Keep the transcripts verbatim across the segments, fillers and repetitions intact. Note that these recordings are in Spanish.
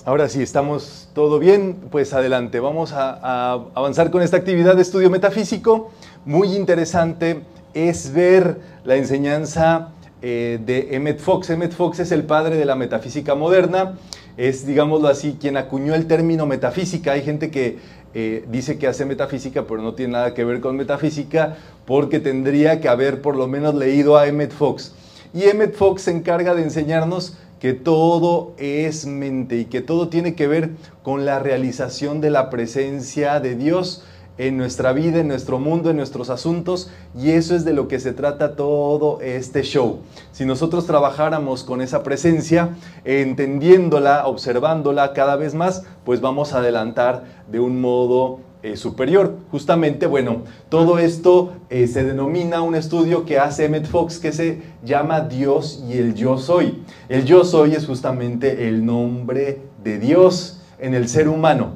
Ahora sí, estamos todo bien, pues adelante, vamos a, a avanzar con esta actividad de estudio metafísico. Muy interesante es ver la enseñanza eh, de Emmett Fox. Emmett Fox es el padre de la metafísica moderna, es, digámoslo así, quien acuñó el término metafísica. Hay gente que eh, dice que hace metafísica, pero no tiene nada que ver con metafísica, porque tendría que haber por lo menos leído a Emmett Fox. Y Emmett Fox se encarga de enseñarnos que todo es mente y que todo tiene que ver con la realización de la presencia de Dios en nuestra vida, en nuestro mundo, en nuestros asuntos, y eso es de lo que se trata todo este show. Si nosotros trabajáramos con esa presencia, entendiéndola, observándola cada vez más, pues vamos a adelantar de un modo Eh, superior. Justamente, bueno, todo esto eh, se denomina un estudio que hace Emmett Fox que se llama Dios y el Yo Soy. El Yo Soy es justamente el nombre de Dios en el ser humano.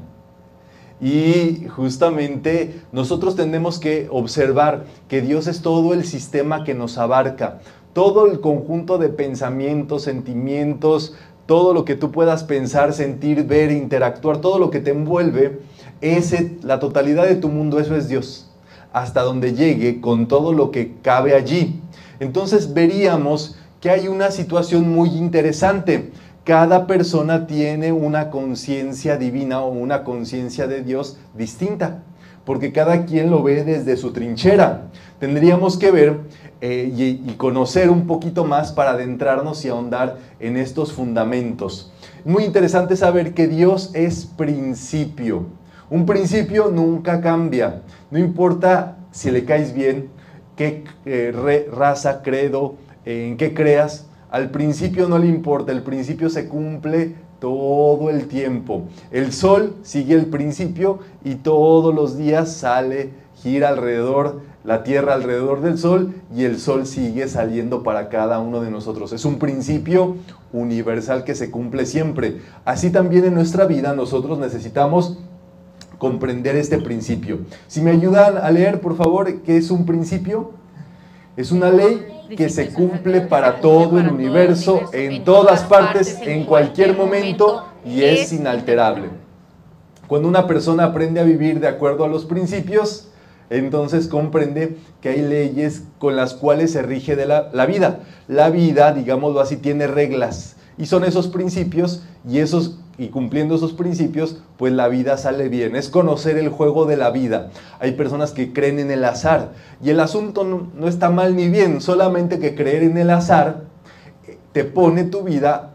Y justamente nosotros tenemos que observar que Dios es todo el sistema que nos abarca, todo el conjunto de pensamientos, sentimientos, todo lo que tú puedas pensar, sentir, ver, interactuar, todo lo que te envuelve. Ese, la totalidad de tu mundo, eso es Dios, hasta donde llegue con todo lo que cabe allí. Entonces veríamos que hay una situación muy interesante. Cada persona tiene una conciencia divina o una conciencia de Dios distinta, porque cada quien lo ve desde su trinchera. Tendríamos que ver eh, y, y conocer un poquito más para adentrarnos y ahondar en estos fundamentos. Muy interesante saber que Dios es principio. Un principio nunca cambia, no importa si le caes bien, qué eh, re, raza, credo, eh, en qué creas, al principio no le importa, el principio se cumple todo el tiempo. El sol sigue el principio y todos los días sale, gira alrededor, la tierra alrededor del sol y el sol sigue saliendo para cada uno de nosotros. Es un principio universal que se cumple siempre. Así también en nuestra vida nosotros necesitamos comprender este principio. Si me ayudan a leer, por favor, ¿qué es un principio? Es una ley que se cumple para todo el universo, en todas partes, en cualquier momento, y es inalterable. Cuando una persona aprende a vivir de acuerdo a los principios, entonces comprende que hay leyes con las cuales se rige de la, la vida. La vida, digámoslo así, tiene reglas, y son esos principios, y esos y cumpliendo esos principios, pues la vida sale bien. Es conocer el juego de la vida. Hay personas que creen en el azar, y el asunto no, no está mal ni bien, solamente que creer en el azar te pone tu vida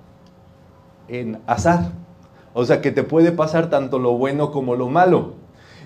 en azar. O sea que te puede pasar tanto lo bueno como lo malo.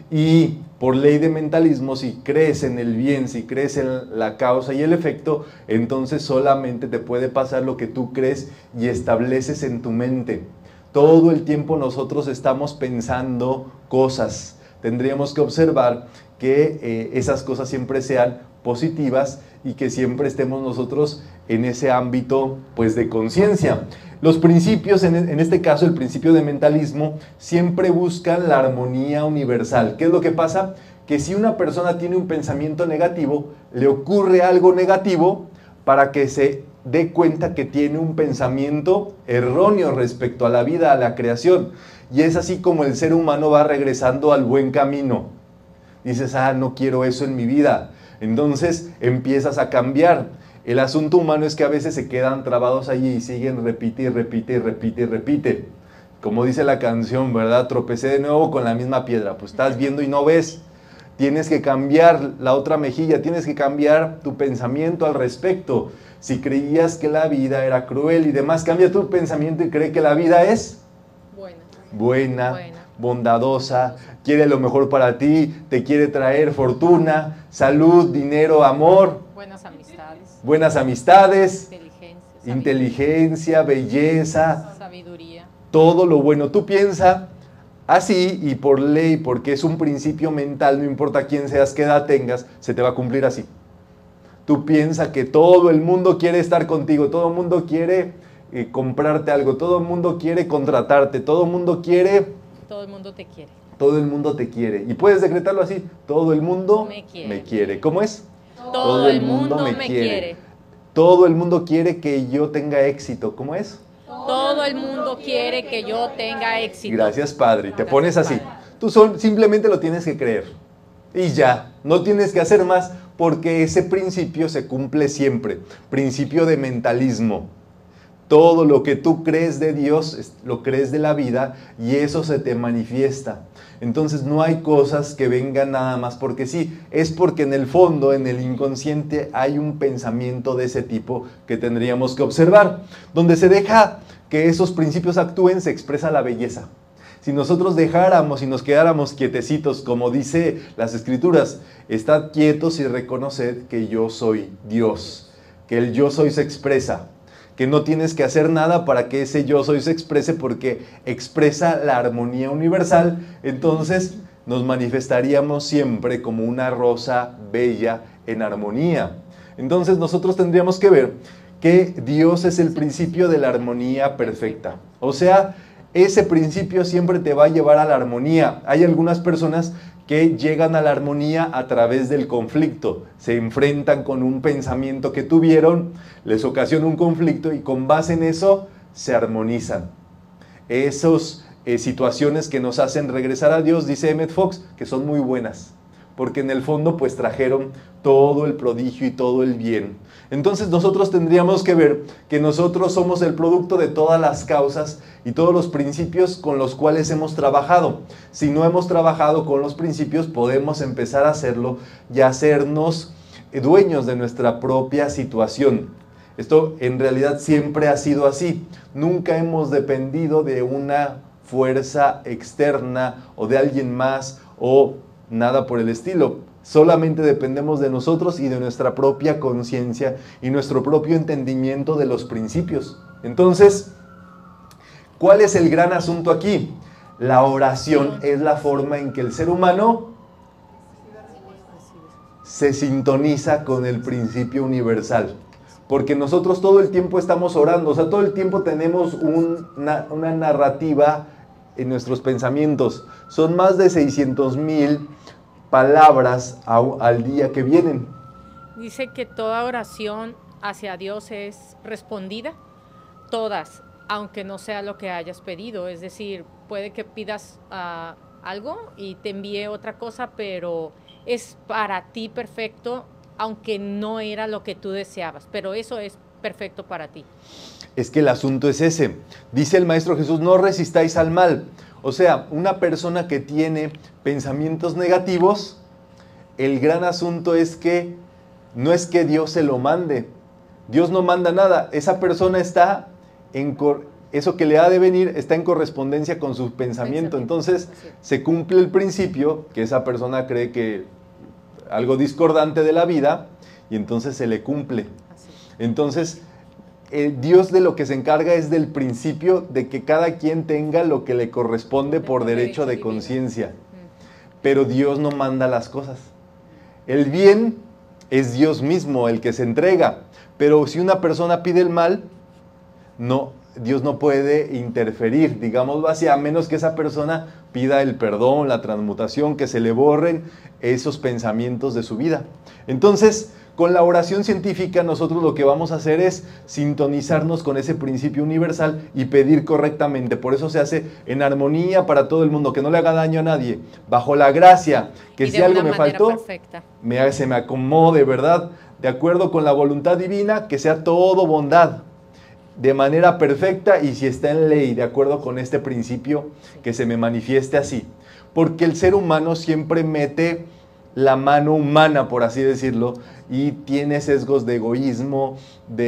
Y por ley de mentalismo, si crees en el bien, si crees en la causa y el efecto, entonces solamente te puede pasar lo que tú crees y estableces en tu mente. Todo el tiempo nosotros estamos pensando cosas. Tendríamos que observar que eh, esas cosas siempre sean positivas y que siempre estemos nosotros en ese ámbito, pues, de conciencia. Los principios, en, en este caso el principio de mentalismo, siempre buscan la armonía universal. ¿Qué es lo que pasa? Que si una persona tiene un pensamiento negativo, le ocurre algo negativo para que se dé cuenta que tiene un pensamiento erróneo respecto a la vida, a la creación. Y es así como el ser humano va regresando al buen camino. Dices, ah, no quiero eso en mi vida. Entonces empiezas a cambiar. El asunto humano es que a veces se quedan trabados allí y siguen, repite y repite y repite y repite. Como dice la canción, ¿verdad? Tropecé de nuevo con la misma piedra. Pues estás viendo y no ves. Tienes que cambiar la otra mejilla, tienes que cambiar tu pensamiento al respecto. Si creías que la vida era cruel y demás, cambia tu pensamiento y cree que la vida es buena, buena, buena, bondadosa, quiere lo mejor para ti, te quiere traer fortuna, salud, dinero, amor, buenas amistades, buenas amistades, inteligencia, inteligencia, belleza, sabiduría, todo lo bueno. Tú piensa así y por ley, porque es un principio mental, no importa quién seas, qué edad tengas, se te va a cumplir así. Tú piensas que todo el mundo quiere estar contigo, todo el mundo quiere eh, comprarte algo, todo el mundo quiere contratarte, todo el mundo quiere... Todo el mundo te quiere. Todo el mundo te quiere. Y puedes decretarlo así, todo el mundo me quiere. Me quiere. ¿Cómo es? Todo, todo el mundo, mundo me quiere. quiere. Todo el mundo quiere que yo tenga éxito. ¿Cómo es? Todo Todo el mundo quiere que yo tenga éxito. Gracias, Padre. Te Gracias, pones así. Padre. Tú sol- simplemente lo tienes que creer. Y ya, no tienes que hacer más porque ese principio se cumple siempre. Principio de mentalismo. Todo lo que tú crees de Dios, lo crees de la vida y eso se te manifiesta. Entonces no hay cosas que vengan nada más porque sí, es porque en el fondo, en el inconsciente, hay un pensamiento de ese tipo que tendríamos que observar. Donde se deja que esos principios actúen, se expresa la belleza. Si nosotros dejáramos y nos quedáramos quietecitos, como dice las Escrituras, estad quietos y reconoced que yo soy Dios, que el yo soy se expresa, que no tienes que hacer nada para que ese yo soy se exprese porque expresa la armonía universal, entonces nos manifestaríamos siempre como una rosa bella en armonía. Entonces nosotros tendríamos que ver que Dios es el principio de la armonía perfecta. O sea, ese principio siempre te va a llevar a la armonía. Hay algunas personas que llegan a la armonía a través del conflicto, se enfrentan con un pensamiento que tuvieron, les ocasiona un conflicto y con base en eso se armonizan. Esas eh, situaciones que nos hacen regresar a Dios, dice Emmett Fox, que son muy buenas, porque en el fondo pues trajeron todo el prodigio y todo el bien. Entonces nosotros tendríamos que ver que nosotros somos el producto de todas las causas y todos los principios con los cuales hemos trabajado. Si no hemos trabajado con los principios, podemos empezar a hacerlo y hacernos dueños de nuestra propia situación. Esto en realidad siempre ha sido así. Nunca hemos dependido de una fuerza externa o de alguien más o nada por el estilo. Solamente dependemos de nosotros y de nuestra propia conciencia y nuestro propio entendimiento de los principios. Entonces, ¿cuál es el gran asunto aquí? La oración es la forma en que el ser humano se sintoniza con el principio universal. Porque nosotros todo el tiempo estamos orando, o sea, todo el tiempo tenemos un, una, una narrativa en nuestros pensamientos. Son más de seiscientos mil palabras a, al día que vienen. Dice que toda oración hacia Dios es respondida, todas, aunque no sea lo que hayas pedido. Es decir, puede que pidas uh, algo y te envíe otra cosa, pero es para ti perfecto, aunque no era lo que tú deseabas, pero eso es perfecto para ti. Es que el asunto es ese. Dice el Maestro Jesús, no resistáis al mal. O sea, una persona que tiene pensamientos negativos, el gran asunto es que no es que Dios se lo mande. Dios no manda nada. Esa persona está en... Eso que le ha de venir está en correspondencia con su pensamiento. Entonces, se cumple el principio que esa persona cree que algo discordante de la vida y entonces se le cumple. Entonces, eh, Dios de lo que se encarga es del principio de que cada quien tenga lo que le corresponde por derecho de conciencia. Pero Dios no manda las cosas. El bien es Dios mismo el que se entrega. Pero si una persona pide el mal, no, Dios no puede interferir, digámoslo así, a menos que esa persona pida el perdón, la transmutación, que se le borren esos pensamientos de su vida. Entonces, con la oración científica nosotros lo que vamos a hacer es sintonizarnos con ese principio universal y pedir correctamente. Por eso se hace en armonía para todo el mundo, que no le haga daño a nadie, bajo la gracia, que y si algo me faltó, perfecta. me, se me acomode, ¿verdad? De acuerdo con la voluntad divina, que sea todo bondad, de manera perfecta y si está en ley, de acuerdo con este principio, que se me manifieste así. Porque el ser humano siempre mete la mano humana, por así decirlo, y tiene sesgos de egoísmo,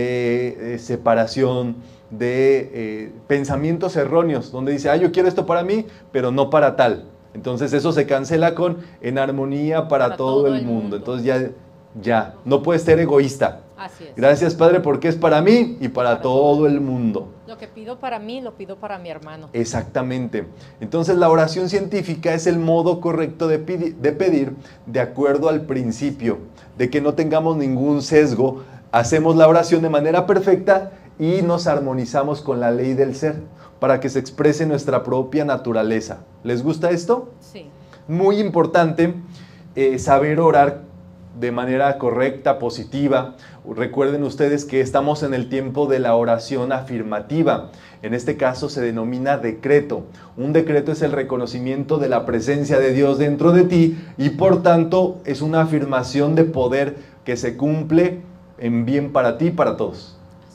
de eh, separación, de eh, pensamientos erróneos, donde dice, ah, yo quiero esto para mí, pero no para tal. Entonces eso se cancela con en armonía para, para todo, todo el mundo. mundo. Entonces ya, ya, no puedes ser egoísta. Así es. Gracias, Padre, porque es para mí y para, para todo, todo el mundo. Lo que pido para mí, lo pido para mi hermano. Exactamente. Entonces, la oración científica es el modo correcto de, pidi- de pedir de acuerdo al principio, de que no tengamos ningún sesgo. Hacemos la oración de manera perfecta y nos armonizamos con la ley del ser para que se exprese nuestra propia naturaleza. ¿Les gusta esto? Sí. Muy importante eh, saber orar de manera correcta, positiva. Recuerden ustedes que estamos en el tiempo de la oración afirmativa. En este caso se denomina decreto. Un decreto es el reconocimiento de la presencia de Dios dentro de ti y por tanto es una afirmación de poder que se cumple en bien para ti y para todos.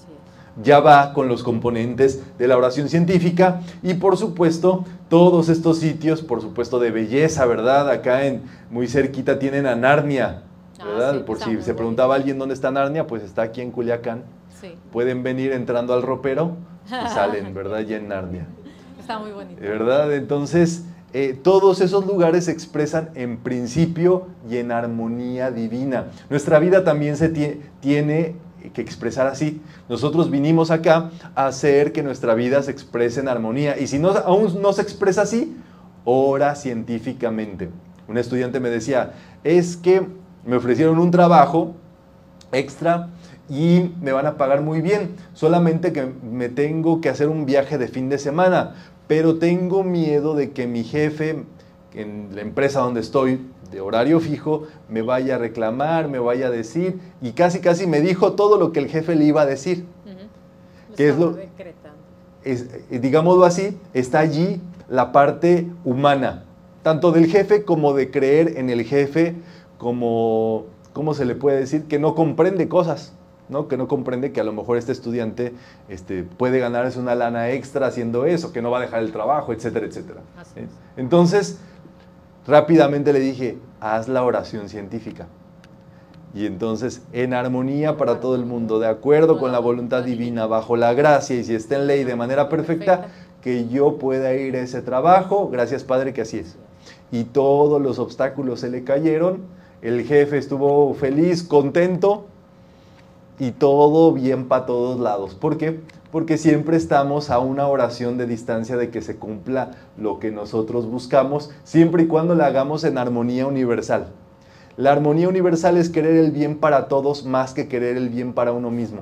Ya va con los componentes de la oración científica y por supuesto todos estos sitios, por supuesto de belleza, ¿verdad? Acá en muy cerquita tienen a Narnia, ¿verdad? Ah, sí, por si se preguntaba alguien dónde está Narnia, pues está aquí en Culiacán. Sí. Pueden venir entrando al ropero y salen, ¿verdad? Ya en Narnia. Está muy bonito. ¿Verdad? Entonces, eh, todos esos lugares se expresan en principio y en armonía divina. Nuestra vida también se tiene que expresar así. Nosotros vinimos acá a hacer que nuestra vida se exprese en armonía. Y si no, aún no se expresa así, ora científicamente. Un estudiante me decía, es que me ofrecieron un trabajo extra y me van a pagar muy bien, solamente que me tengo que hacer un viaje de fin de semana, pero tengo miedo de que mi jefe en la empresa donde estoy, de horario fijo, me vaya a reclamar, me vaya a decir, y casi casi me dijo todo lo que el jefe le iba a decir. Uh-huh. Que es lo, es, digámoslo así, está allí la parte humana, tanto del jefe como de creer en el jefe, como, ¿cómo se le puede decir? Que no comprende cosas, ¿no? Que no comprende que a lo mejor este estudiante este, puede ganarse una lana extra haciendo eso, que no va a dejar el trabajo, etcétera, etcétera. ¿Eh? Entonces, rápidamente le dije, haz la oración científica. Y entonces, en armonía para todo el mundo, de acuerdo con la voluntad divina, bajo la gracia, y si está en ley de manera perfecta, que yo pueda ir a ese trabajo, gracias Padre que así es. Y todos los obstáculos se le cayeron, el jefe estuvo feliz, contento, y todo bien para todos lados. ¿Por qué? Porque siempre estamos a una oración de distancia de que se cumpla lo que nosotros buscamos, siempre y cuando la hagamos en armonía universal. La armonía universal es querer el bien para todos más que querer el bien para uno mismo.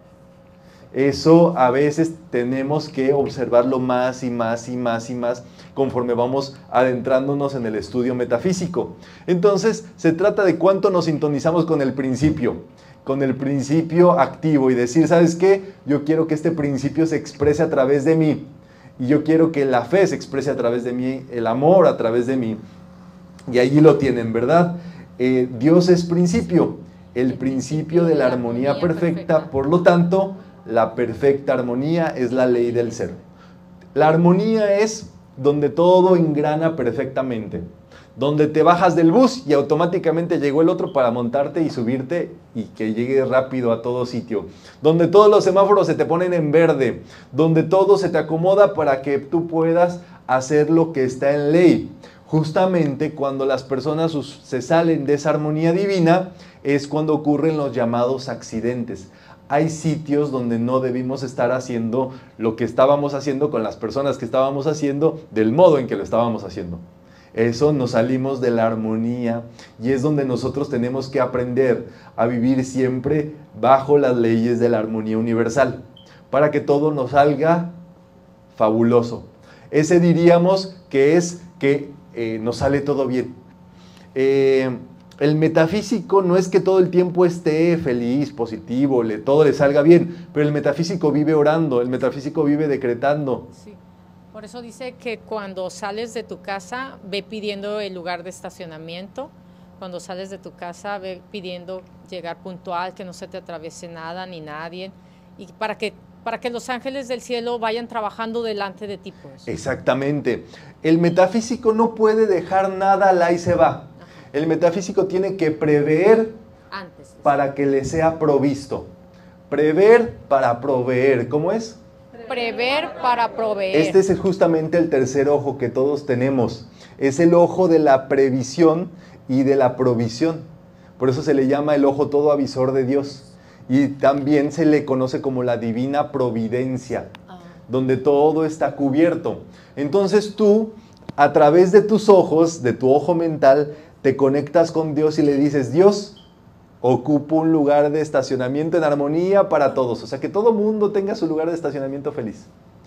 Eso a veces tenemos que observarlo más y más y más y más conforme vamos adentrándonos en el estudio metafísico. Entonces, se trata de cuánto nos sintonizamos con el principio, con el principio activo y decir, ¿sabes qué? Yo quiero que este principio se exprese a través de mí y yo quiero que la fe se exprese a través de mí, el amor a través de mí. Y allí lo tienen, ¿verdad? Eh, Dios es principio, el principio de la armonía perfecta, por lo tanto, la perfecta armonía es la ley del ser. La armonía es donde todo engrana perfectamente, donde te bajas del bus y automáticamente llegó el otro para montarte y subirte y que llegue rápido a todo sitio, donde todos los semáforos se te ponen en verde, donde todo se te acomoda para que tú puedas hacer lo que está en ley. Justamente cuando las personas se salen de esa armonía divina es cuando ocurren los llamados accidentes. Hay sitios donde no debimos estar haciendo lo que estábamos haciendo con las personas que estábamos haciendo del modo en que lo estábamos haciendo. Eso nos salimos de la armonía y es donde nosotros tenemos que aprender a vivir siempre bajo las leyes de la armonía universal para que todo nos salga fabuloso. Ese diríamos que es que eh, nos sale todo bien. Eh, el metafísico no es que todo el tiempo esté feliz, positivo, le, todo le salga bien, pero el metafísico vive orando, el metafísico vive decretando. Sí. Por eso dice que cuando sales de tu casa, ve pidiendo el lugar de estacionamiento. Cuando sales de tu casa, ve pidiendo llegar puntual, que no se te atraviese nada ni nadie. Y para que, para que los ángeles del cielo vayan trabajando delante de ti. Pues. Exactamente. El metafísico no puede dejar nada al ahí se va. Ajá. El metafísico tiene que prever antes para que le sea provisto. Prever para proveer. ¿Cómo es? Prever para proveer. Este es justamente el tercer ojo que todos tenemos. Es el ojo de la previsión y de la provisión. Por eso se le llama el ojo todo avisor de Dios. Y también se le conoce como la divina providencia, ah. donde todo está cubierto. Entonces tú, a través de tus ojos, de tu ojo mental, te conectas con Dios y le dices, Dios, ocupo un lugar de estacionamiento en armonía para todos. O sea, que todo mundo tenga su lugar de estacionamiento feliz.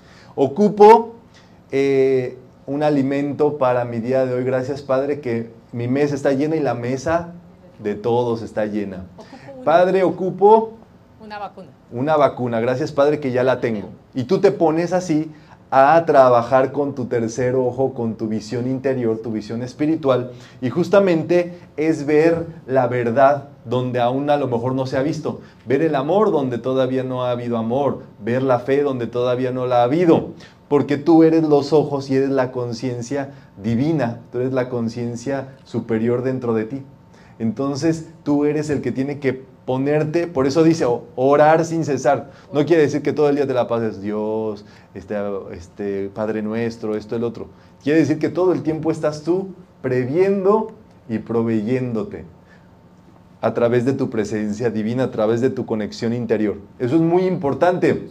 Ocupo eh, un alimento para mi día de hoy. Gracias, Padre, que mi mesa está llena y la mesa de todos está llena. Ocupo una, Padre, ocupo una vacuna. una vacuna. Gracias, Padre, que ya la tengo. Y tú te pones así a trabajar con tu tercer ojo, con tu visión interior, tu visión espiritual, y justamente es ver la verdad donde aún a lo mejor no se ha visto, ver el amor donde todavía no ha habido amor, ver la fe donde todavía no la ha habido, porque tú eres los ojos y eres la conciencia divina, tú eres la conciencia superior dentro de ti. Entonces tú eres el que tiene que ponerte, por eso dice orar sin cesar. No quiere decir que todo el día te la pases Dios, este, este Padre Nuestro, esto, el otro. Quiere decir que todo el tiempo estás tú previendo y proveyéndote a través de tu presencia divina, a través de tu conexión interior. Eso es muy importante.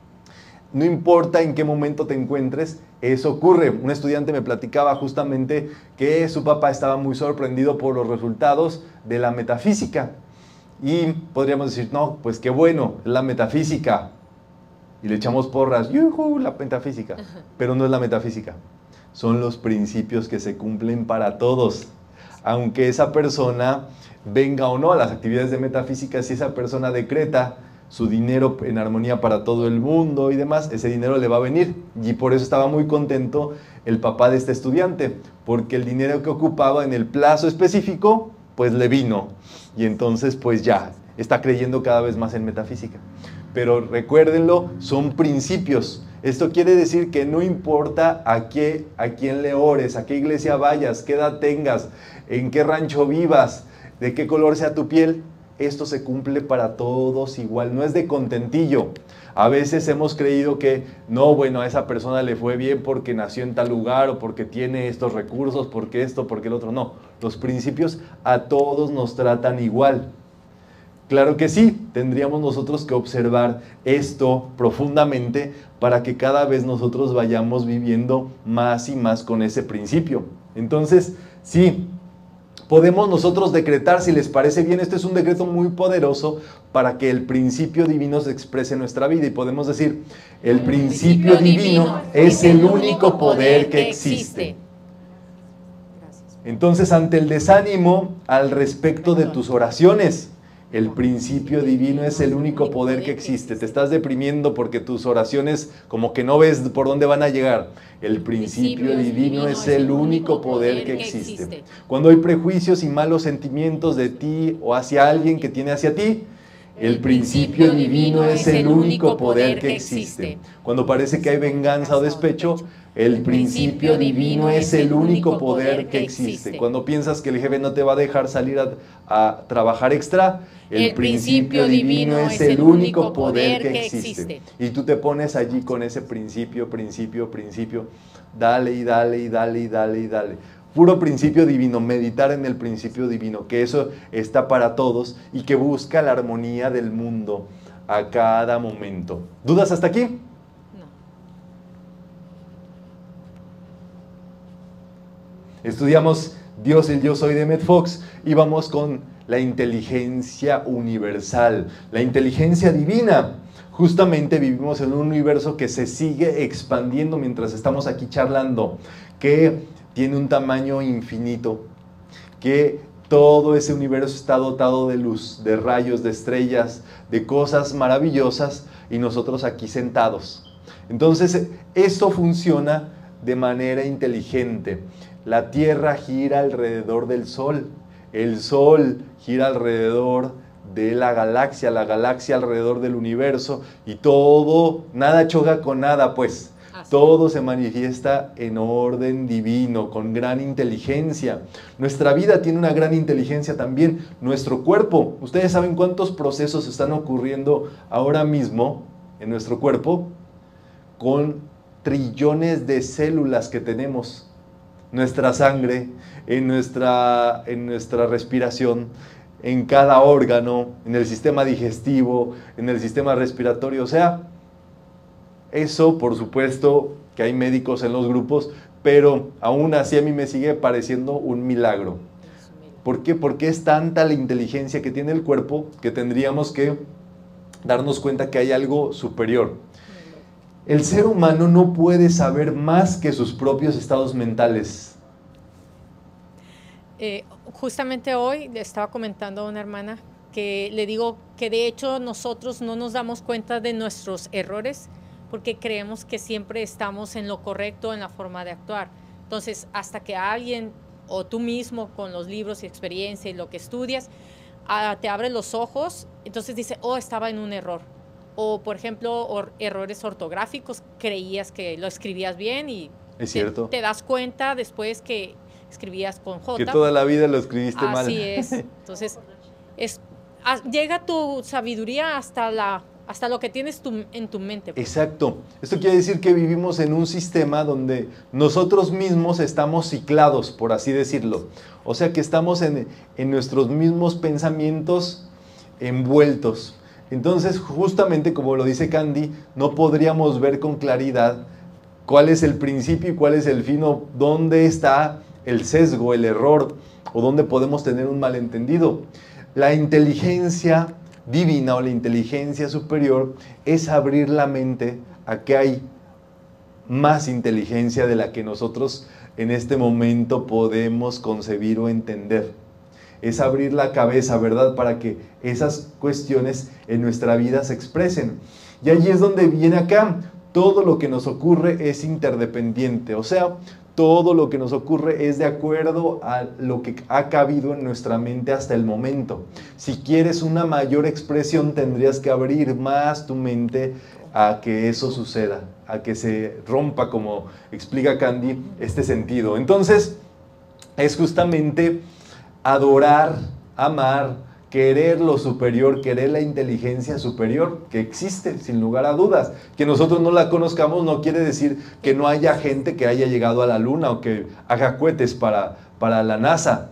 No importa en qué momento te encuentres, eso ocurre. Un estudiante me platicaba justamente que su papá estaba muy sorprendido por los resultados de la metafísica. Y podríamos decir, no, pues qué bueno, es la metafísica. Y le echamos porras, ¡yujú! La metafísica. Pero no es la metafísica. Son los principios que se cumplen para todos. Aunque esa persona venga o no a las actividades de metafísica, si esa persona decreta su dinero en armonía para todo el mundo y demás, ese dinero le va a venir. Y por eso estaba muy contento el papá de este estudiante, porque el dinero que ocupaba en el plazo específico, pues le vino. Y entonces, pues ya, está creyendo cada vez más en metafísica. Pero recuérdenlo, son principios. Esto quiere decir que no importa a, qué, a quién le ores, a qué iglesia vayas, qué edad tengas, en qué rancho vivas, de qué color sea tu piel, esto se cumple para todos igual, no es de contentillo. A veces hemos creído que, no, bueno, a esa persona le fue bien porque nació en tal lugar o porque tiene estos recursos, porque esto, porque el otro. No, los principios a todos nos tratan igual. Claro que sí, tendríamos nosotros que observar esto profundamente para que cada vez nosotros vayamos viviendo más y más con ese principio. Entonces, sí, podemos nosotros decretar, si les parece bien, este es un decreto muy poderoso para que el principio divino se exprese en nuestra vida. Y podemos decir, el principio divino es el único poder que existe. Entonces, ante el desánimo al respecto de tus oraciones, el principio divino es el único poder que existe. Te estás deprimiendo porque tus oraciones como que no ves por dónde van a llegar. El principio divino es el único poder que existe. Cuando hay prejuicios y malos sentimientos de ti o hacia alguien que tiene hacia ti, el principio divino es el único poder que existe. Cuando parece que hay venganza o despecho, el principio divino es el único poder que existe. Cuando piensas que el jefe no te va a dejar salir a, a trabajar extra, el principio divino es el único poder que existe. Y tú te pones allí con ese principio, principio, principio, dale y dale y dale y dale y dale. Puro principio divino, meditar en el principio divino, que eso está para todos y que busca la armonía del mundo a cada momento. ¿Dudas hasta aquí? No. Estudiamos Dios, el Yo Soy de Emmett Fox y vamos con la inteligencia universal, la inteligencia divina. Justamente vivimos en un universo que se sigue expandiendo mientras estamos aquí charlando, que tiene un tamaño infinito, que todo ese universo está dotado de luz, de rayos, de estrellas, de cosas maravillosas y nosotros aquí sentados. Entonces, esto funciona de manera inteligente. La Tierra gira alrededor del Sol, el Sol gira alrededor de la galaxia, la galaxia alrededor del universo y todo, nada choca con nada, pues. Todo se manifiesta en orden divino, con gran inteligencia. Nuestra vida tiene una gran inteligencia también. Nuestro cuerpo, ¿ustedes saben cuántos procesos están ocurriendo ahora mismo en nuestro cuerpo? Con trillones de células que tenemos. Nuestra sangre, en nuestra, en nuestra respiración, en cada órgano, en el sistema digestivo, en el sistema respiratorio, o sea, eso, por supuesto, que hay médicos en los grupos, pero aún así a mí me sigue pareciendo un milagro. ¿Por qué? Porque es tanta la inteligencia que tiene el cuerpo que tendríamos que darnos cuenta que hay algo superior. El ser humano no puede saber más que sus propios estados mentales. Eh, justamente hoy le estaba comentando a una hermana que le digo que de hecho nosotros no nos damos cuenta de nuestros errores porque creemos que siempre estamos en lo correcto en la forma de actuar. Entonces, hasta que alguien o tú mismo con los libros y experiencia y lo que estudias, uh, te abre los ojos, entonces dice, oh, estaba en un error. O, por ejemplo, or errores ortográficos, creías que lo escribías bien y es cierto. Te, te das cuenta después que escribías con J. Que toda la vida lo escribiste Así mal. Así es. Entonces, es, a, llega tu sabiduría hasta, la, hasta lo que tienes tu, en tu mente. Exacto. Esto quiere decir que vivimos en un sistema donde nosotros mismos estamos ciclados, por así decirlo. O sea que estamos en, en nuestros mismos pensamientos envueltos. Entonces, justamente como lo dice Candy, no podríamos ver con claridad cuál es el principio y cuál es el fin, o dónde está el sesgo, el error, o dónde podemos tener un malentendido. La inteligencia divina o la inteligencia superior es abrir la mente a que hay más inteligencia de la que nosotros en este momento podemos concebir o entender. Es abrir la cabeza, ¿verdad?, para que esas cuestiones en nuestra vida se expresen. Y allí es donde viene acá, todo lo que nos ocurre es interdependiente, o sea, todo lo que nos ocurre es de acuerdo a lo que ha cabido en nuestra mente hasta el momento. Si quieres una mayor expresión, tendrías que abrir más tu mente a que eso suceda, a que se rompa, como explica Candy, este sentido. Entonces, es justamente adorar, amar, querer lo superior, querer la inteligencia superior que existe, sin lugar a dudas. Que nosotros no la conozcamos no quiere decir que no haya gente que haya llegado a la luna o que haga cohetes para, para la NASA.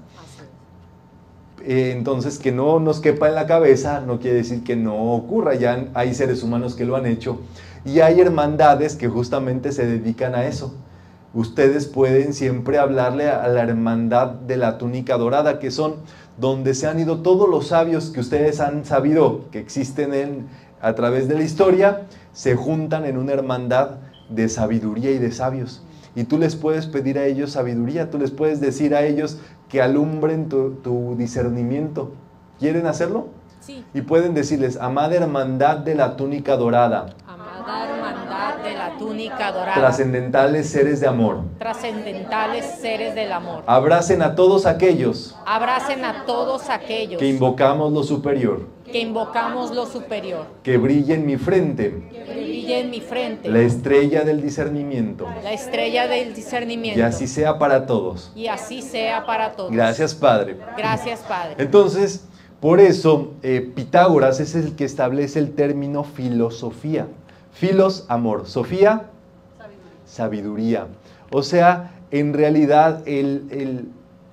Eh, entonces, que no nos quepa en la cabeza no quiere decir que no ocurra. Ya hay seres humanos que lo han hecho y hay hermandades que justamente se dedican a eso. Ustedes pueden siempre hablarle a la hermandad de la túnica dorada, que son donde se han ido todos los sabios que ustedes han sabido que existen en, a través de la historia, se juntan en una hermandad de sabiduría y de sabios. Y tú les puedes pedir a ellos sabiduría, tú les puedes decir a ellos que alumbren tu, tu discernimiento. ¿Quieren hacerlo? Sí. Y pueden decirles, amada hermandad de la túnica dorada. Amada hermandad de la túnica dorada. Trascendentales seres de amor. Trascendentales seres del amor. Abracen a todos aquellos. Abracen a todos aquellos. Que invocamos lo superior. Que invocamos lo superior. Que brille en mi frente. Que brille en mi frente. La estrella del discernimiento. La estrella del discernimiento. Y así sea para todos. Y así sea para todos. Gracias, Padre. Gracias, Padre. Entonces, por eso, eh, Pitágoras es el que establece el término filosofía. Filos, amor. Sofía, sabiduría. sabiduría. O sea, en realidad, el, el,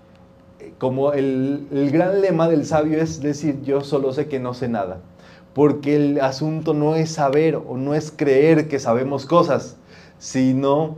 como el, el gran lema del sabio es decir, yo solo sé que no sé nada. Porque el asunto no es saber o no es creer que sabemos cosas, sino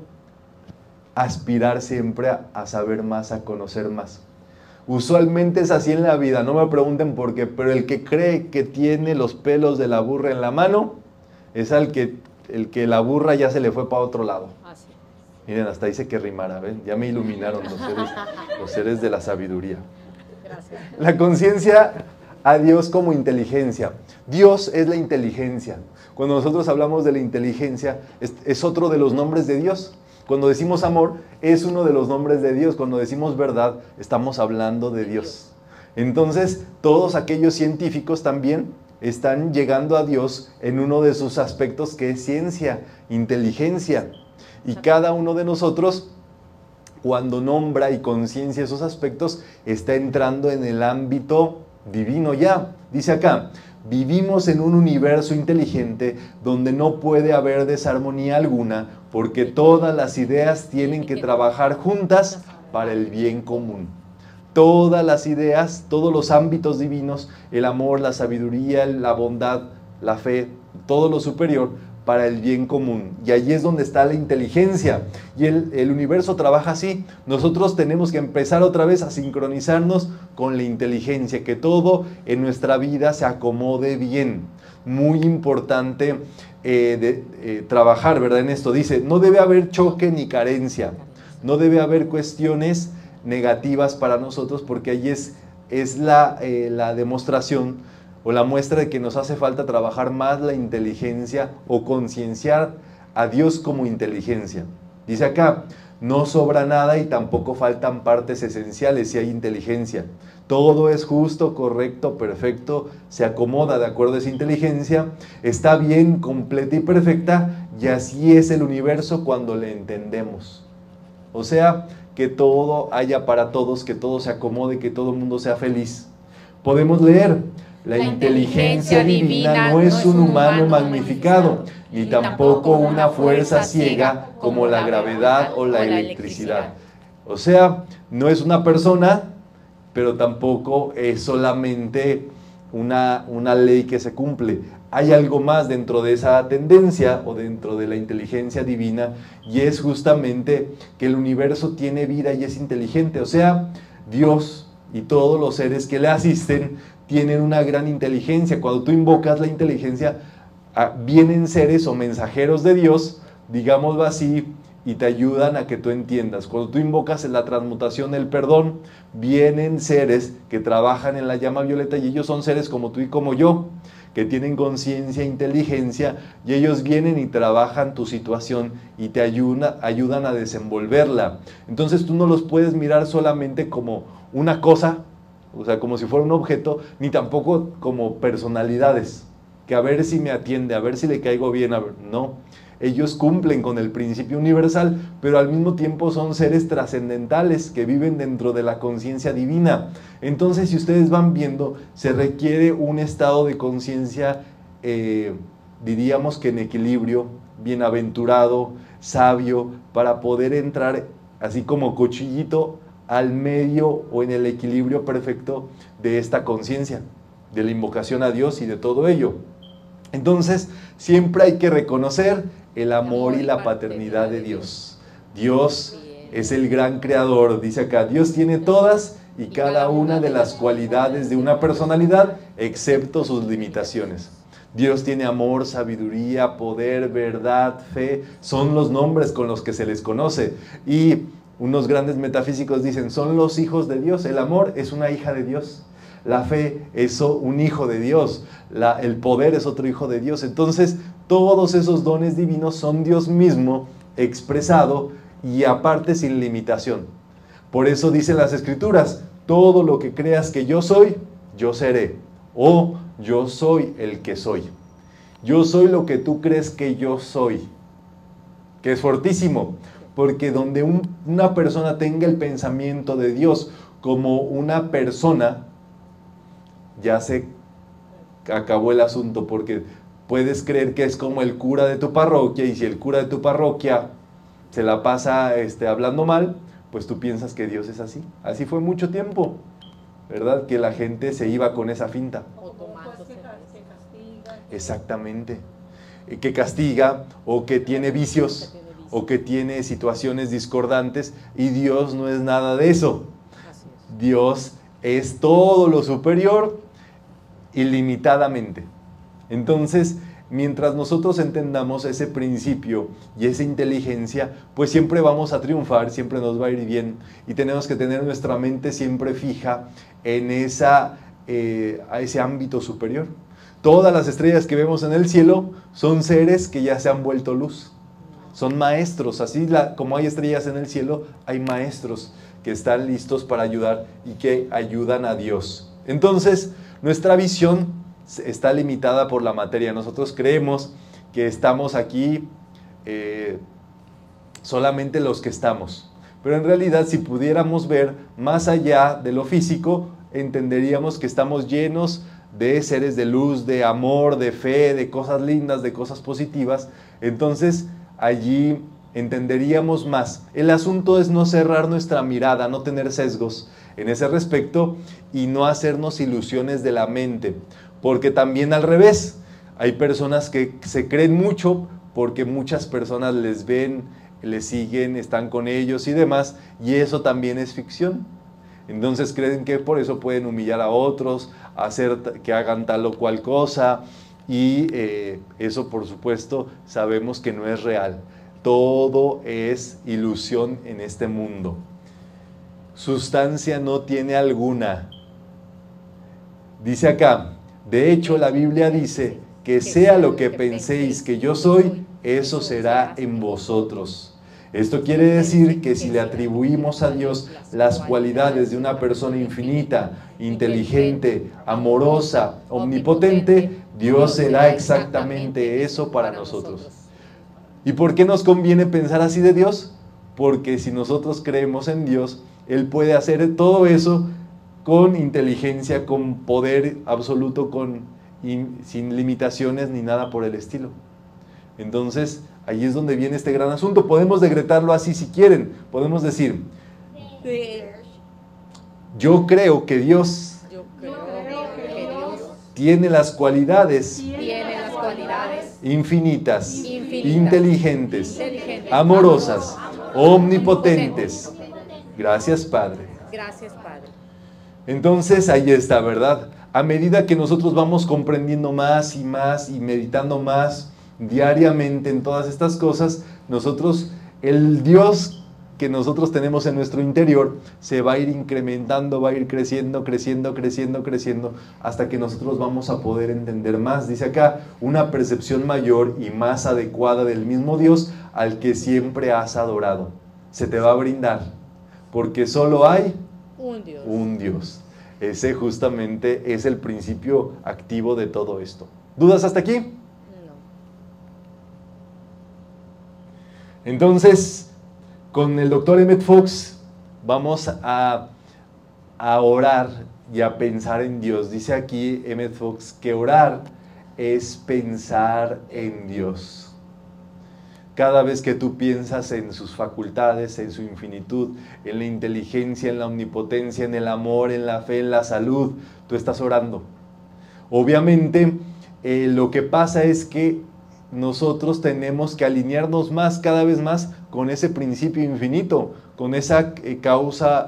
aspirar siempre a, a saber más, a conocer más. Usualmente es así en la vida, no me pregunten por qué, pero el que cree que tiene los pelos de la burra en la mano, es al que, el que la burra ya se le fue para otro lado. Así. Miren, hasta dice que rimara, ¿ven? Ya me iluminaron los seres, los seres de la sabiduría. Gracias. La conciencia a Dios como inteligencia. Dios es la inteligencia. Cuando nosotros hablamos de la inteligencia, es, es otro de los nombres de Dios. Cuando decimos amor, es uno de los nombres de Dios. Cuando decimos verdad, estamos hablando de Dios. Entonces, todos aquellos científicos también están llegando a Dios en uno de sus aspectos que es ciencia, inteligencia. Y cada uno de nosotros, cuando nombra y conciencia esos aspectos, está entrando en el ámbito divino ya. Dice acá, vivimos en un universo inteligente donde no puede haber desarmonía alguna, porque todas las ideas tienen que trabajar juntas para el bien común. Todas las ideas, todos los ámbitos divinos, el amor, la sabiduría, la bondad, la fe, todo lo superior, para el bien común. Y allí es donde está la inteligencia. Y el, el universo trabaja así. Nosotros tenemos que empezar otra vez a sincronizarnos con la inteligencia, que todo en nuestra vida se acomode bien. Muy importante eh, de, eh, trabajar, ¿verdad? En esto dice, no debe haber choque ni carencia. No debe haber cuestiones negativas para nosotros, porque ahí es, es la, eh, la demostración o la muestra de que nos hace falta trabajar más la inteligencia o concienciar a Dios como inteligencia. Dice acá, no sobra nada y tampoco faltan partes esenciales si hay inteligencia. Todo es justo, correcto, perfecto, se acomoda de acuerdo a esa inteligencia, está bien, completa y perfecta, y así es el universo cuando le entendemos. O sea, que todo haya para todos, que todo se acomode, que todo el mundo sea feliz. Podemos leer, la, la inteligencia, inteligencia divina, divina no es un humano magnificado, ni tampoco una fuerza ciega como la gravedad o la electricidad. O sea, no es una persona, pero tampoco es solamente una, una ley que se cumple. Hay algo más dentro de esa tendencia o dentro de la inteligencia divina, y es justamente que el universo tiene vida y es inteligente. O sea, Dios y todos los seres que le asisten tienen una gran inteligencia. Cuando tú invocas la inteligencia, vienen seres o mensajeros de Dios, digámoslo así, y te ayudan a que tú entiendas. Cuando tú invocas en la transmutación el perdón, vienen seres que trabajan en la llama violeta, y ellos son seres como tú y como yo, que tienen conciencia e inteligencia, y ellos vienen y trabajan tu situación y te ayuda, ayudan a desenvolverla. Entonces tú no los puedes mirar solamente como una cosa, o sea, como si fuera un objeto, ni tampoco como personalidades, que a ver si me atiende, a ver si le caigo bien, a ver, no. Ellos cumplen con el principio universal, pero al mismo tiempo son seres trascendentales que viven dentro de la conciencia divina. Entonces, si ustedes van viendo, se requiere un estado de conciencia, eh, diríamos que en equilibrio, bienaventurado, sabio, para poder entrar así como cuchillito al medio o en el equilibrio perfecto de esta conciencia, de la invocación a Dios y de todo ello. Entonces, siempre hay que reconocer el amor y la paternidad de Dios. Dios es el gran creador, dice acá, Dios tiene todas y cada una de las cualidades de una personalidad, excepto sus limitaciones. Dios tiene amor, sabiduría, poder, verdad, fe, son los nombres con los que se les conoce. Y unos grandes metafísicos dicen, son los hijos de Dios, el amor es una hija de Dios. La fe es un hijo de Dios, la, el poder es otro hijo de Dios. Entonces, todos esos dones divinos son Dios mismo expresado y aparte sin limitación. Por eso dicen las Escrituras, todo lo que creas que yo soy, yo seré. O yo soy el que soy. Yo soy lo que tú crees que yo soy. Que es fortísimo, porque donde un, una persona tenga el pensamiento de Dios como una persona, ya se acabó el asunto, porque puedes creer que es como el cura de tu parroquia, y si el cura de tu parroquia se la pasa este, hablando mal, pues tú piensas que Dios es así. Así fue mucho tiempo, ¿verdad? Que la gente se iba con esa finta. Exactamente. Que castiga, o que tiene vicios, o que tiene situaciones discordantes, y Dios no es nada de eso. Dios es todo lo superior ilimitadamente. Entonces, mientras nosotros entendamos ese principio y esa inteligencia, pues siempre vamos a triunfar, siempre nos va a ir bien, y tenemos que tener nuestra mente siempre fija en esa, eh, a ese ámbito superior. Todas las estrellas que vemos en el cielo son seres que ya se han vuelto luz, son maestros, así la, como hay estrellas en el cielo, hay maestros que están listos para ayudar y que ayudan a Dios. Entonces, nuestra visión está limitada por la materia. Nosotros creemos que estamos aquí eh, solamente los que estamos. Pero en realidad, si pudiéramos ver más allá de lo físico, entenderíamos que estamos llenos de seres de luz, de amor, de fe, de cosas lindas, de cosas positivas. Entonces, allí entenderíamos más. El asunto es no cerrar nuestra mirada, no tener sesgos en ese respecto y no hacernos ilusiones de la mente, porque también al revés, hay personas que se creen mucho porque muchas personas les ven, les siguen, están con ellos y demás, y eso también es ficción. Entonces creen que por eso pueden humillar a otros, hacer que hagan tal o cual cosa, y eh, eso por supuesto sabemos que no es real. Todo es ilusión en este mundo. sustancia no tiene alguna. Dice acá, de hecho la Biblia dice que sea lo que penséis que yo soy, eso será en vosotros. Esto quiere decir que si le atribuimos a Dios las cualidades de una persona infinita, inteligente, amorosa, omnipotente, Dios será exactamente eso para nosotros. ¿Y por qué nos conviene pensar así de Dios? Porque si nosotros creemos en Dios, Él puede hacer todo eso con inteligencia, con poder absoluto, con, in, sin limitaciones ni nada por el estilo. Entonces, ahí es donde viene este gran asunto. Podemos decretarlo así si quieren. Podemos decir, yo creo que Dios, Yo creo que Dios tiene las cualidades, tiene las cualidades infinitas, infinitas, inteligentes, inteligentes, amorosas, omnipotentes. Gracias, Padre. Gracias, Padre. Entonces, ahí está, ¿verdad? A medida que nosotros vamos comprendiendo más y más y meditando más diariamente en todas estas cosas, nosotros, el Dios que nosotros tenemos en nuestro interior se va a ir incrementando, va a ir creciendo, creciendo, creciendo, creciendo, hasta que nosotros vamos a poder entender más. Dice acá, una percepción mayor y más adecuada del mismo Dios al que siempre has adorado. Se te va a brindar, porque solo hay Un Dios. un Dios. Ese justamente es el principio activo de todo esto. ¿Dudas hasta aquí? No. Entonces, con el doctor Emmett Fox vamos a, a orar y a pensar en Dios. Dice aquí Emmett Fox que orar es pensar en Dios. Cada vez que tú piensas en sus facultades, en su infinitud, en la inteligencia, en la omnipotencia, en el amor, en la fe, en la salud, tú estás orando. Obviamente, eh, lo que pasa es que nosotros tenemos que alinearnos más, cada vez más, con ese principio infinito, con esa eh, causa,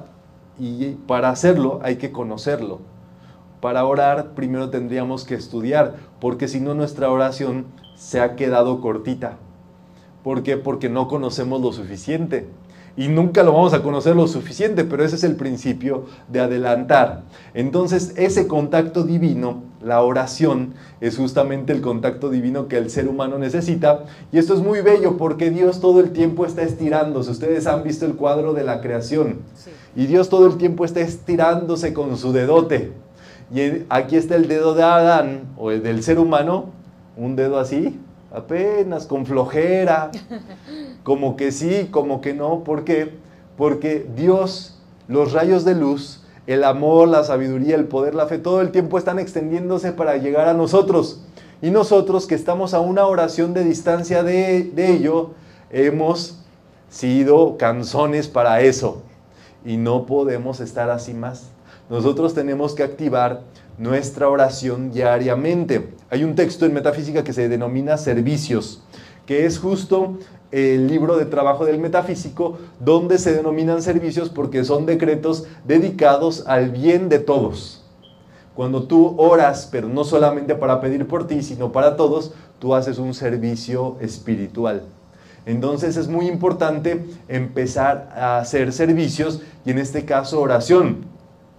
y para hacerlo hay que conocerlo. Para orar primero tendríamos que estudiar, porque si no nuestra oración se ha quedado cortita. ¿Por qué? Porque no conocemos lo suficiente. Y nunca lo vamos a conocer lo suficiente, pero ese es el principio de adelantar. Entonces, ese contacto divino, la oración, es justamente el contacto divino que el ser humano necesita. Y esto es muy bello porque Dios todo el tiempo está estirándose. Ustedes han visto el cuadro de la creación. Sí. Y Dios todo el tiempo está estirándose con su dedote. Y aquí está el dedo de Adán, o el del ser humano, un dedo así, apenas con flojera, como que sí, como que no. ¿Por qué? Porque Dios, los rayos de luz, el amor, la sabiduría, el poder, la fe, todo el tiempo están extendiéndose para llegar a nosotros. Y nosotros que estamos a una oración de distancia de, de ello, hemos sido canzones para eso. Y no podemos estar así más. Nosotros tenemos que activar nuestra oración diariamente. Hay un texto en metafísica que se denomina Servicios, que es justo el libro de trabajo del metafísico, donde se denominan servicios porque son decretos dedicados al bien de todos. Cuando tú oras, pero no solamente para pedir por ti, sino para todos, tú haces un servicio espiritual. Entonces es muy importante empezar a hacer servicios, y en este caso oración.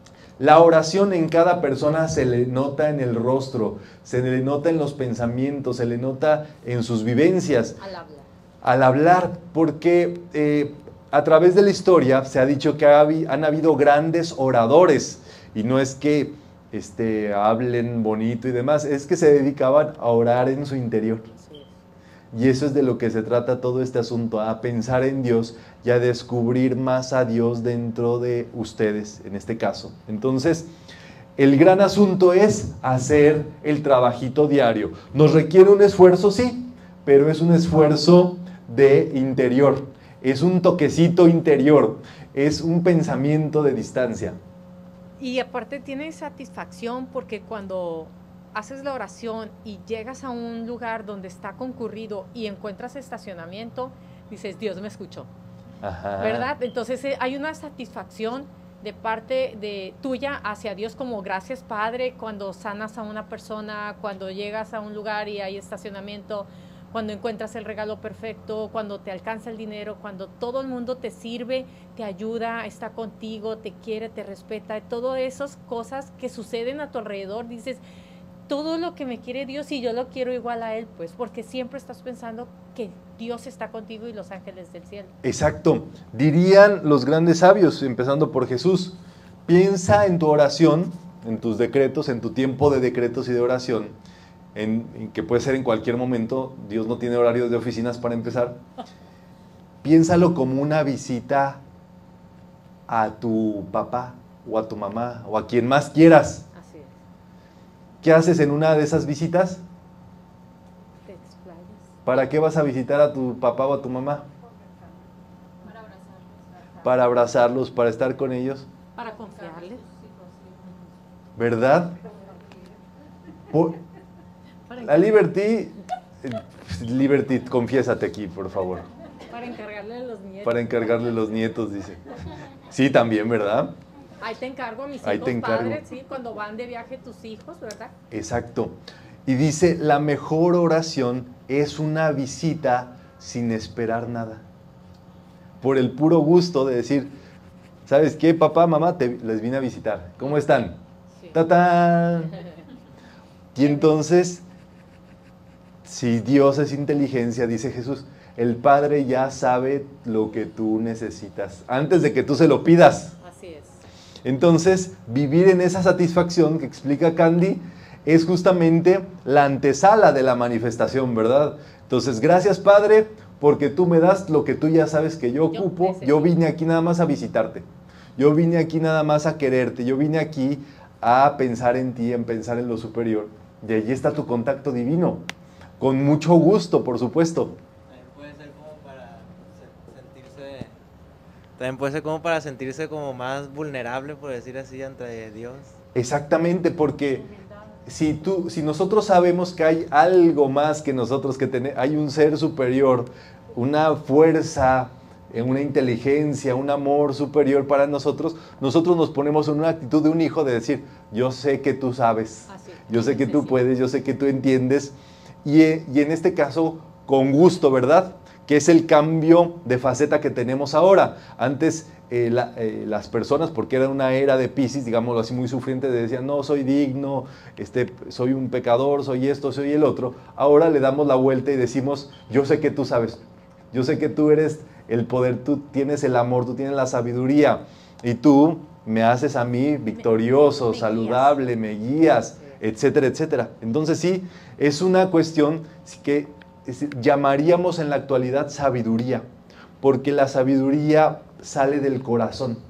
La oración en cada persona se le nota en el rostro, se le nota en los pensamientos, se le nota en sus vivencias. Al hablar. Al hablar, porque eh, a través de la historia se ha dicho que ha, han habido grandes oradores, y no es que este, hablen bonito y demás, es que se dedicaban a orar en su interior. Y eso es de lo que se trata todo este asunto, a pensar en Dios y a descubrir más a Dios dentro de ustedes, en este caso. Entonces, el gran asunto es hacer el trabajito diario. Nos requiere un esfuerzo, sí, pero es un esfuerzo de interior, es un toquecito interior, es un pensamiento de distancia. Y aparte tiene satisfacción porque cuando haces la oración y llegas a un lugar donde está concurrido y encuentras estacionamiento, dices, Dios me escuchó. Ajá. ¿Verdad? Entonces eh, hay una satisfacción de parte de tuya hacia Dios, como gracias Padre, cuando sanas a una persona, cuando llegas a un lugar y hay estacionamiento, cuando encuentras el regalo perfecto, cuando te alcanza el dinero, cuando todo el mundo te sirve, te ayuda, está contigo, te quiere, te respeta, todas esas cosas que suceden a tu alrededor, dices, todo lo que me quiere Dios y yo lo quiero igual a Él, pues, porque siempre estás pensando que Dios está contigo y los ángeles del cielo. Exacto. Dirían los grandes sabios, empezando por Jesús, piensa en tu oración, en tus decretos, en tu tiempo de decretos y de oración, en, en que puede ser en cualquier momento. Dios no tiene horarios de oficinas para empezar. Piénsalo como una visita a tu papá o a tu mamá o a quien más quieras. Así es. ¿Qué haces en una de esas visitas? Te explayas. ¿Para qué vas a visitar a tu papá o a tu mamá? Para abrazarlos. Para abrazarlos, para estar con ellos. Para confiarles. ¿Verdad? Por, la Liberty, eh, Liberty, confiésate aquí, por favor. Para encargarle a los nietos. Para encargarle los nietos, dice. Sí, también, ¿verdad? Ahí te encargo a mis Ahí hijos, te encargo. padres, sí, cuando van de viaje tus hijos, ¿verdad? Exacto. Y dice, la mejor oración es una visita sin esperar nada. Por el puro gusto de decir, ¿sabes qué, papá, mamá? Te, les vine a visitar. ¿Cómo están? Sí. ¡Tatán! Y entonces, si Dios es inteligencia, dice Jesús, el Padre ya sabe lo que tú necesitas, antes de que tú se lo pidas. Así es. Entonces, vivir en esa satisfacción que explica Candy es justamente la antesala de la manifestación, ¿verdad? Entonces, gracias, Padre, porque tú me das lo que tú ya sabes que yo Yo ocupo. necesito. Yo vine aquí nada más a visitarte. Yo vine aquí nada más a quererte. Yo vine aquí a pensar en ti, en pensar en lo superior. Y allí está tu contacto divino. Con mucho gusto, por supuesto. También puede ser como para se- sentirse, también puede ser como para sentirse como más vulnerable, por decir así, ante Dios. Exactamente, porque si, tú, si nosotros sabemos que hay algo más que nosotros, que ten- hay un ser superior, una fuerza, eh, una inteligencia, un amor superior para nosotros, nosotros nos ponemos en una actitud de un hijo de decir, yo sé que tú sabes, Así es. yo sé que tú Sí, sí. puedes, yo sé que tú entiendes, y, eh, y en este caso, con gusto, ¿verdad? Que es el cambio de faceta que tenemos ahora. Antes eh, la, eh, las personas, porque era una era de Piscis, digámoslo así, muy sufriente, decían, no, soy digno, este, soy un pecador, soy esto, soy el otro. Ahora le damos la vuelta y decimos, yo sé que tú sabes, yo sé que tú eres el poder, tú tienes el amor, tú tienes la sabiduría, y tú me haces a mí victorioso, me guías. saludable, me guías, etcétera, etcétera. Entonces sí, es una cuestión que es- llamaríamos en la actualidad sabiduría, porque la sabiduría sale del corazón.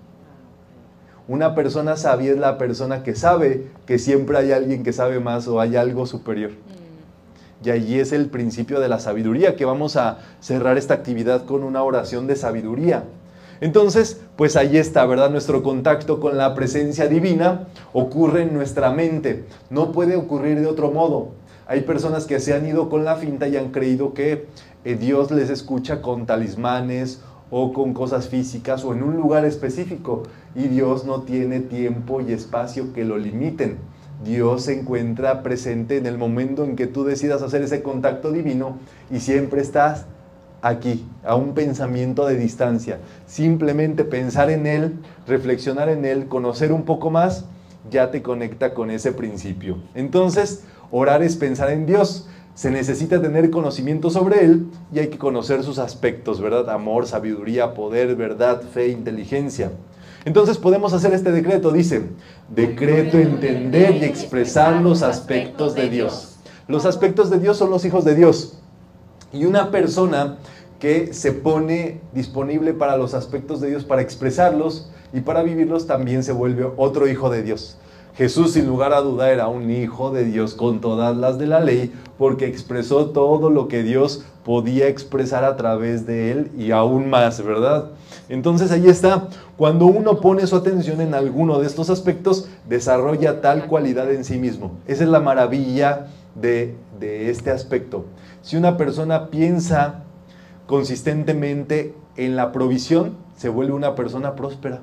Una persona sabia es la persona que sabe que siempre hay alguien que sabe más o hay algo superior. Mm, Y allí es el principio de la sabiduría, que vamos a cerrar esta actividad con una oración de sabiduría. Entonces, pues ahí está, ¿verdad? Nuestro contacto con la presencia divina ocurre en nuestra mente. No puede ocurrir de otro modo. Hay personas que se han ido con la finta y han creído que eh, Dios les escucha con talismanes o con cosas físicas o en un lugar específico. Y Dios no tiene tiempo y espacio que lo limiten. Dios se encuentra presente en el momento en que tú decidas hacer ese contacto divino y siempre estás aquí, a un pensamiento de distancia. Simplemente pensar en Él, reflexionar en Él, conocer un poco más, ya te conecta con ese principio. Entonces, orar es pensar en Dios. Se necesita tener conocimiento sobre Él y hay que conocer sus aspectos, ¿verdad? Amor, sabiduría, poder, verdad, fe, inteligencia. Entonces podemos hacer este decreto, dice, decreto entender y expresar los aspectos de Dios. Los aspectos de Dios son los hijos de Dios. Y una persona que se pone disponible para los aspectos de Dios, para expresarlos y para vivirlos, también se vuelve otro hijo de Dios. Jesús, sin lugar a duda, era un hijo de Dios con todas las de la ley, porque expresó todo lo que Dios podía expresar a través de él y aún más, ¿verdad? Entonces ahí está, cuando uno pone su atención en alguno de estos aspectos, desarrolla tal cualidad en sí mismo. Esa es la maravilla de, de este aspecto. Si una persona piensa consistentemente en la provisión, se vuelve una persona próspera.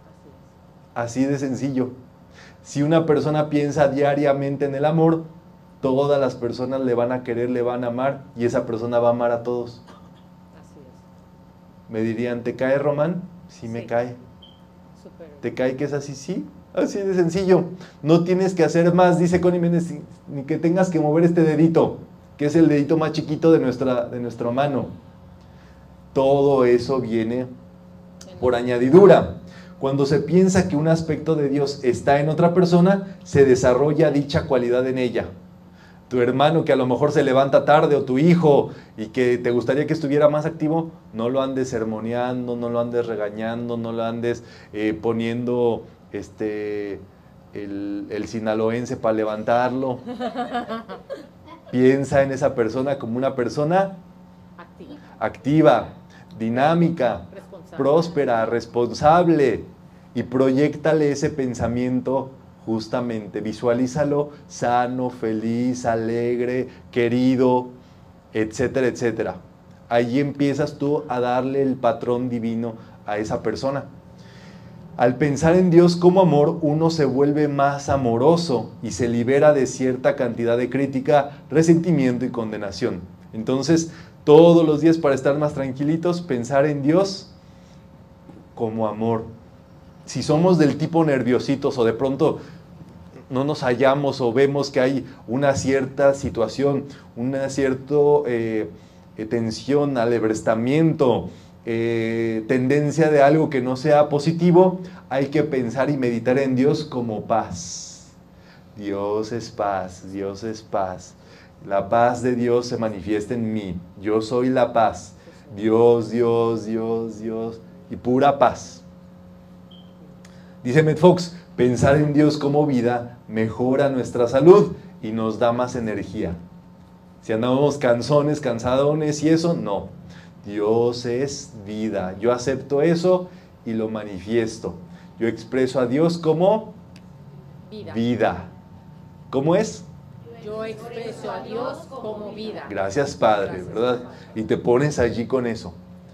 Así de sencillo. Si una persona piensa diariamente en el amor, todas las personas le van a querer, le van a amar y esa persona va a amar a todos. Así es. Me dirían, ¿te cae, Román? Sí, me Sí. cae. Súper. ¿Te cae que es así? Sí, así de sencillo. No tienes que hacer más, dice Connie Méndez, ni que tengas que mover este dedito, que es el dedito más chiquito de nuestra, de nuestra mano. Todo eso viene por añadidura. Cuando se piensa que un aspecto de Dios está en otra persona, se desarrolla dicha cualidad en ella. Tu hermano que a lo mejor se levanta tarde o tu hijo y que te gustaría que estuviera más activo, no lo andes sermoneando, no lo andes regañando, no lo andes eh, poniendo este, el, el sinaloense para levantarlo. Piensa en esa persona como una persona Activa. activa, dinámica, Responsable. próspera, responsable, y proyéctale ese pensamiento justamente, visualízalo sano, feliz, alegre, querido, etcétera, etcétera. Ahí empiezas tú a darle el patrón divino a esa persona. Al pensar en Dios como amor, uno se vuelve más amoroso y se libera de cierta cantidad de crítica, resentimiento y condenación. Entonces, todos los días, para estar más tranquilitos, pensar en Dios como amor. Si somos del tipo nerviositos o de pronto no nos hallamos o vemos que hay una cierta situación, una cierta eh, tensión, alebrestamiento, eh, tendencia de algo que no sea positivo, hay que pensar y meditar en Dios como paz. Dios es paz, Dios es paz. La paz de Dios se manifiesta en mí. Yo soy la paz. Dios, Dios, Dios, Dios. Y pura paz. Dice Met Fox, pensar en Dios como vida mejora nuestra salud y nos da más energía. Si andamos cansones, cansadones y eso, no. Dios es vida. Yo acepto eso y lo manifiesto. Yo expreso a Dios como Vida. vida. ¿Cómo es? Yo expreso a Dios como vida. Gracias, Padre, Gracias, ¿verdad? Padre. Y te pones allí con eso.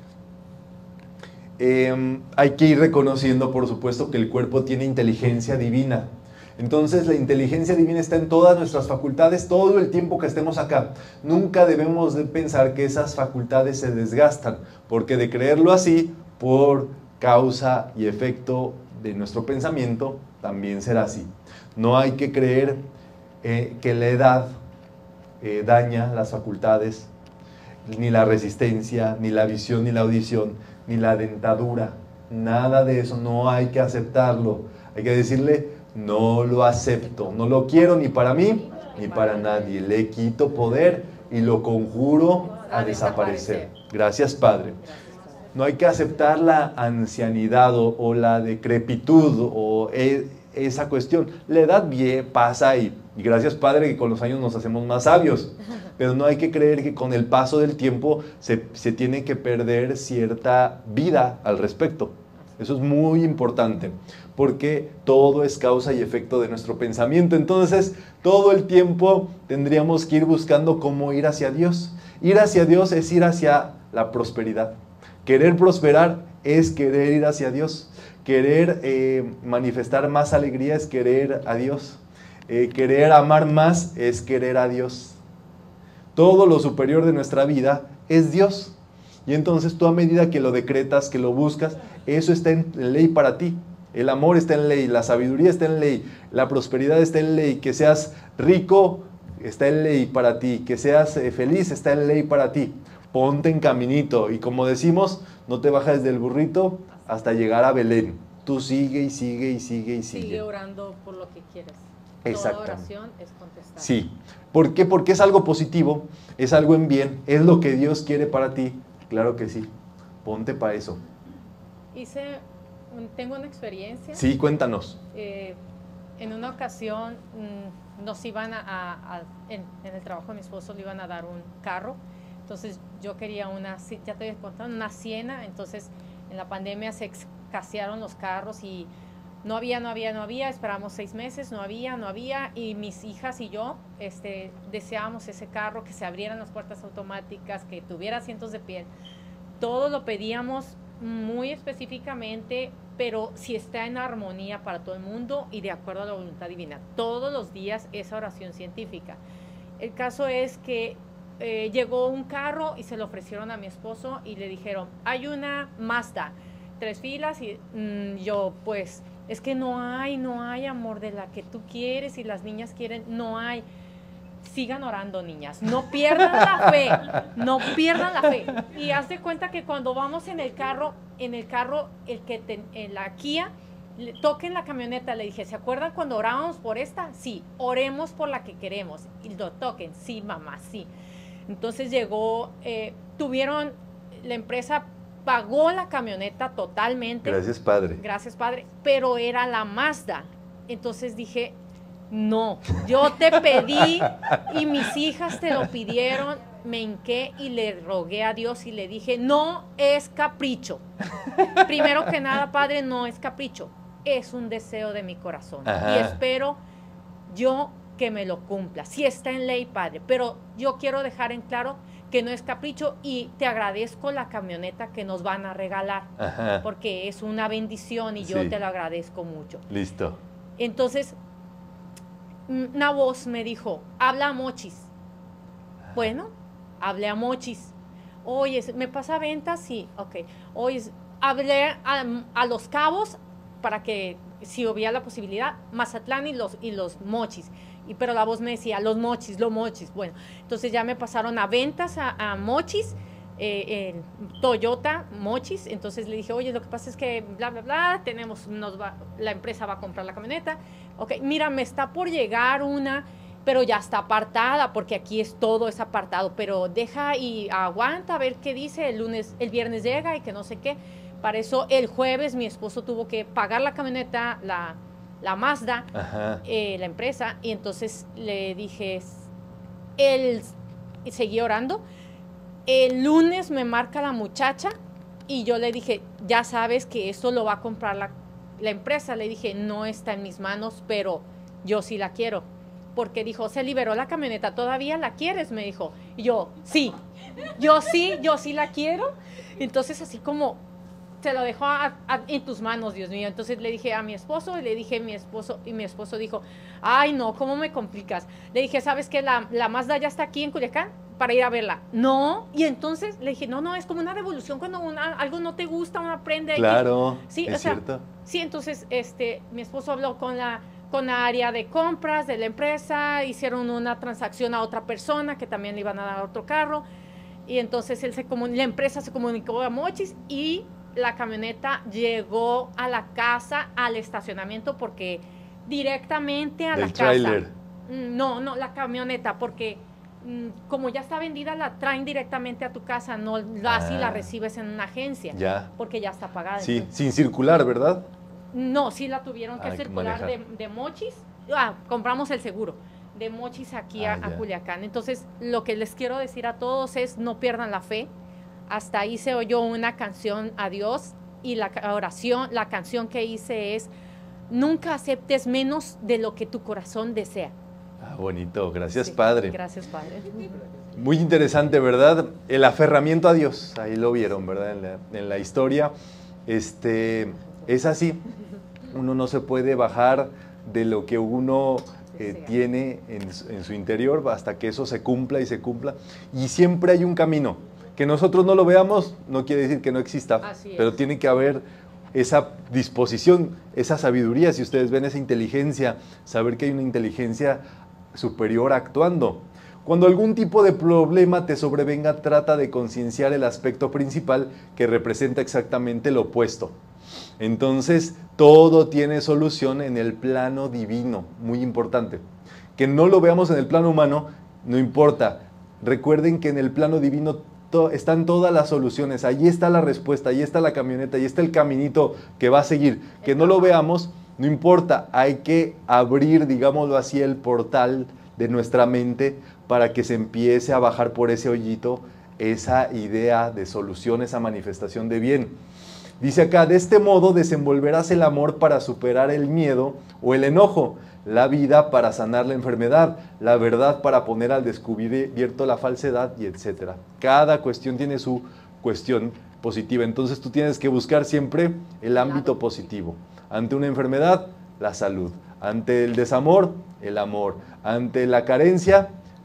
Eh, hay que ir reconociendo, por supuesto, que el cuerpo tiene inteligencia divina. Entonces, la inteligencia divina está en todas nuestras facultades todo el tiempo que estemos acá. Nunca debemos de pensar que esas facultades se desgastan, porque de creerlo así, por causa y efecto de nuestro pensamiento, también será así. No hay que creer eh, que la edad eh, daña las facultades, ni la resistencia, ni la visión, ni la audición, ni la dentadura. Nada de eso, no hay que aceptarlo. Hay que decirle, no lo acepto, no lo quiero ni para mí, ni para nadie. Le quito poder y lo conjuro a desaparecer. Gracias, Padre. No hay que aceptar la ancianidad o, o la decrepitud o e, esa cuestión. La edad bien pasa y, y gracias, Padre, que con los años nos hacemos más sabios. Pero no hay que creer que con el paso del tiempo se, se tiene que perder cierta vida al respecto. Eso es muy importante, porque todo es causa y efecto de nuestro pensamiento. Entonces, todo el tiempo tendríamos que ir buscando cómo ir hacia Dios. Ir hacia Dios es ir hacia la prosperidad. Querer prosperar es querer ir hacia Dios. Querer eh, manifestar más alegría es querer a Dios. Eh, querer amar más es querer a Dios. Todo lo superior de nuestra vida es Dios. Y entonces tú, a medida que lo decretas, que lo buscas, eso está en ley para ti. El amor está en ley, la sabiduría está en ley, la prosperidad está en ley, que seas rico está en ley para ti, que seas eh, feliz está en ley para ti. Ponte en caminito y, como decimos, no te bajes del burrito hasta llegar a Belén. Tú sigue y sigue y sigue y sigue. Sigue orando por lo que quieras. Exactamente. Toda oración es contestada. Sí. ¿Por qué? Porque es algo positivo, es algo en bien, es lo que Dios quiere para ti. Claro que sí. Ponte para eso. Hice, un- tengo una experiencia. Sí, cuéntanos. Eh, en una ocasión mm, nos iban a, a- a- en, en el trabajo de mi esposo le iban a dar un carro. Entonces yo quería una, ci- ya te había contado, una Siena. Entonces en la pandemia se escasearon los carros y no había, no había, no había. Esperamos seis meses, no había, no había. Y mis hijas y yo este, deseábamos ese carro, que se abrieran las puertas automáticas, que tuviera asientos de piel. Todo lo pedíamos muy específicamente, pero si está en armonía para todo el mundo y de acuerdo a la voluntad divina. Todos los días esa oración científica. El caso es que eh, llegó un carro y se lo ofrecieron a mi esposo y le dijeron, hay una Mazda, tres filas y mmm, yo pues, es que no hay, no hay amor de la que tú quieres y las niñas quieren, no hay. Sigan orando, niñas, no pierdan la fe, no pierdan la fe. Y haz de cuenta que cuando vamos en el carro, en el carro, el que te, en la Kia, le, toquen la camioneta, le dije, ¿se acuerdan cuando orábamos por esta? Sí, oremos por la que queremos. Y lo toquen, sí, mamá, sí. Entonces llegó, eh, tuvieron, la empresa pagó la camioneta totalmente. Gracias, Padre. Gracias, Padre, pero era la Mazda. Entonces dije, no, yo te pedí y mis hijas te lo pidieron, me hinqué y le rogué a Dios y le dije, no es capricho. Primero que nada, Padre, no es capricho, es un deseo de mi corazón. Ajá. Y espero yo que me lo cumpla. Sí está en ley, Padre, pero yo quiero dejar en claro que no es capricho y te agradezco la camioneta que nos van a regalar. Ajá. Porque es una bendición y yo sí. te lo agradezco mucho. Listo. Entonces, una voz me dijo, habla a Mochis. Bueno, hablé a Mochis. Oye, ¿me pasa ventas? Sí, ok. Oye, hablé a, a Los Cabos para que, si hubiera la posibilidad, Mazatlán y los, y los Mochis. Y, pero la voz me decía, los Mochis, los Mochis. Bueno, entonces ya me pasaron a ventas a, a Mochis, eh, en Toyota Mochis. Entonces le dije, oye, lo que pasa es que bla, bla, bla, tenemos, nos va, la empresa va a comprar la camioneta. Ok, mira, me está por llegar una, pero ya está apartada, porque aquí es todo es apartado, pero deja y aguanta a ver qué dice, el lunes, el viernes llega y que no sé qué. Para eso el jueves mi esposo tuvo que pagar la camioneta, la, la Mazda, eh, la empresa, y entonces le dije, él seguí orando. El lunes me marca la muchacha y yo le dije, ya sabes que eso lo va a comprar la La empresa. Le dije, no está en mis manos, pero yo sí la quiero. Porque dijo, se liberó la camioneta, ¿todavía la quieres? Me dijo. Y yo, sí, yo sí, yo sí la quiero. Entonces así como, se lo dejó a, a, en tus manos, Dios mío. Entonces le dije a mi esposo, y le dije a mi esposo, y mi esposo dijo, ay no, ¿cómo me complicas? Le dije, ¿sabes qué? La, la Mazda ya está aquí en Culiacán para ir a verla. No, y entonces le dije, no, no, es como una revolución cuando una, algo no te gusta, uno aprende. Claro, y, sí, es o sea, cierto. Sí, entonces este, mi esposo habló con la, con la área de compras de la empresa, hicieron una transacción a otra persona que también le iban a dar otro carro, y entonces él se la empresa se comunicó a Mochis y la camioneta llegó a la casa, al estacionamiento, porque directamente a Del la trailer. casa. No, no, la camioneta, porque como ya está vendida, la traen directamente a tu casa, no la, ah, así la recibes en una agencia, ya. Porque ya está pagada. Sí, entonces, sin circular, ¿verdad? No, sí la tuvieron que Hay circular que de, de Mochis. Ah, compramos el seguro de Mochis aquí ah, a, a Culiacán. Entonces, lo que les quiero decir a todos es, no pierdan la fe. Hasta ahí se oyó una canción a Dios, y la oración, la canción que hice es, nunca aceptes menos de lo que tu corazón desea. Ah, bonito, gracias, sí, Padre. Gracias, Padre. Muy interesante, ¿verdad? El aferramiento a Dios, ahí lo vieron, ¿verdad? En la, en la historia, este, es así, uno no se puede bajar de lo que uno eh, tiene en, en su interior hasta que eso se cumpla y se cumpla, y siempre hay un camino, que nosotros no lo veamos, no quiere decir que no exista, pero tiene que haber esa disposición, esa sabiduría, si ustedes ven esa inteligencia, saber que hay una inteligencia superior actuando. Cuando algún tipo de problema te sobrevenga, trata de concienciar el aspecto principal que representa exactamente lo opuesto. Entonces, todo tiene solución en el plano divino, muy importante. Que no lo veamos en el plano humano, no importa. Recuerden que en el plano divino to- están todas las soluciones, ahí está la respuesta, ahí está la camioneta, ahí está el caminito que va a seguir. Que no lo veamos, no importa, hay que abrir, digámoslo así, el portal de nuestra mente para que se empiece a bajar por ese hoyito esa idea de solución, esa manifestación de bien. Dice acá, de este modo desenvolverás el amor para superar el miedo o el enojo, la vida para sanar la enfermedad, la verdad para poner al descubierto la falsedad, y etcétera. Cada cuestión tiene su cuestión positiva, entonces tú tienes que buscar siempre el ámbito positivo. Ante una enfermedad, la salud. Ante el desamor, el amor. Ante la carencia,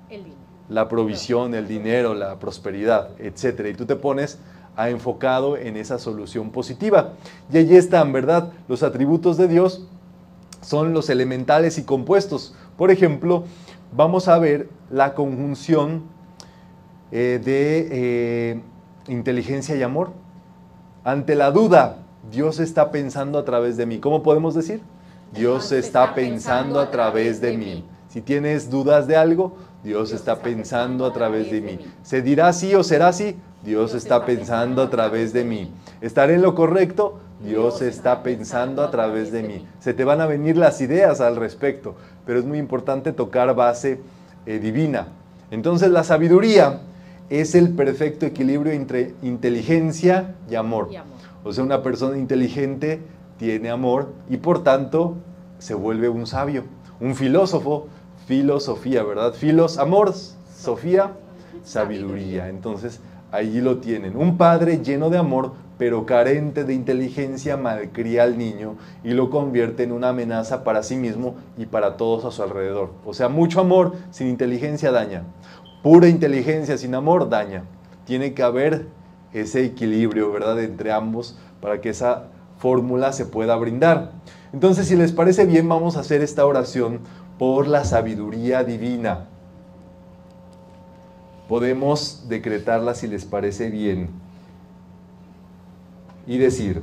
El dinero. La provisión, el dinero, la prosperidad, etcétera. Y tú te pones a enfocado en esa solución positiva. Y allí están, ¿verdad? Los atributos de Dios son los elementales y compuestos. Por ejemplo, vamos a ver la conjunción eh, de eh, inteligencia y amor. Ante la duda, Dios está pensando a través de mí. ¿Cómo podemos decir? Dios está pensando a través de mí. Si tienes dudas de algo, Dios está pensando a través de mí. ¿Se dirá sí o será sí? Dios está pensando a través de mí. ¿Estaré en lo correcto? Dios está pensando a través de mí. Se te van a venir las ideas al respecto, pero es muy importante tocar base eh, divina. Entonces la sabiduría es el perfecto equilibrio entre inteligencia y amor. Y amor. O sea, una persona inteligente tiene amor y por tanto se vuelve un sabio, un filósofo, filosofía, ¿verdad? Filos, amor, Sofía, sabiduría. Entonces, allí lo tienen. Un padre lleno de amor, pero carente de inteligencia, malcría al niño y lo convierte en una amenaza para sí mismo y para todos a su alrededor. O sea, mucho amor sin inteligencia daña. Pura inteligencia sin amor daña. Tiene que haber ese equilibrio, ¿verdad?, entre ambos para que esa fórmula se pueda brindar. Entonces, si les parece bien, vamos a hacer esta oración por la sabiduría divina. Podemos decretarla si les parece bien y decir: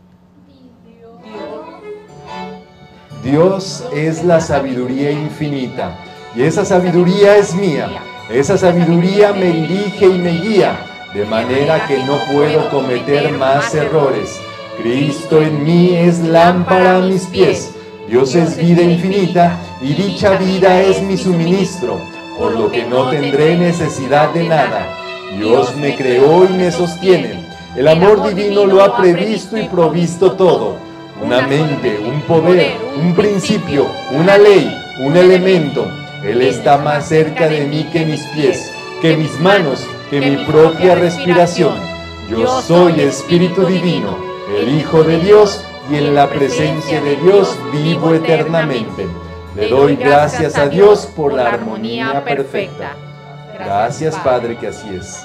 Dios es la sabiduría infinita y esa sabiduría es mía. Esa sabiduría me dirige y me guía, de manera que no puedo cometer más errores. Cristo en mí es lámpara a mis pies. Dios es vida infinita y dicha vida es mi suministro, por lo que no tendré necesidad de nada. Dios me creó y me sostiene. El amor divino lo ha previsto y provisto todo. Una mente, un poder, un principio, una ley, un elemento. Él está más cerca de mí que mis pies, que mis manos, que mi propia respiración. Yo soy Espíritu Divino, el Hijo de Dios, y en la presencia de Dios vivo eternamente. Le doy gracias a Dios por la armonía perfecta. Gracias, Padre, que así es.